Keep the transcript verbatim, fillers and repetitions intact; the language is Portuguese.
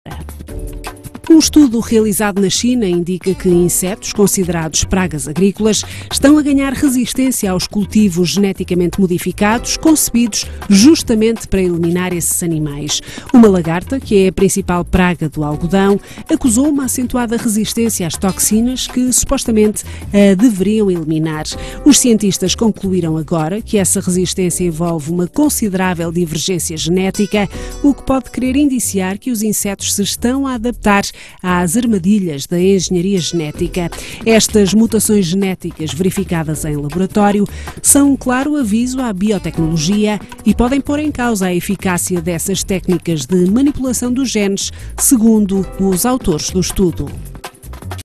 Um estudo realizado na China indica que insetos considerados pragas agrícolas estão a ganhar resistência aos cultivos geneticamente modificados, concebidos justamente para eliminar esses animais. Uma lagarta, que é a principal praga do algodão, acusou uma acentuada resistência às toxinas que supostamente a deveriam eliminar. Os cientistas concluíram agora que essa resistência envolve uma considerável divergência genética, o que pode querer indiciar que os insetos se estão a adaptar às armadilhas da engenharia genética. Estas mutações genéticas verificadas em laboratório são um claro aviso à biotecnologia e podem pôr em causa a eficácia dessas técnicas de manipulação dos genes, segundo os autores do estudo.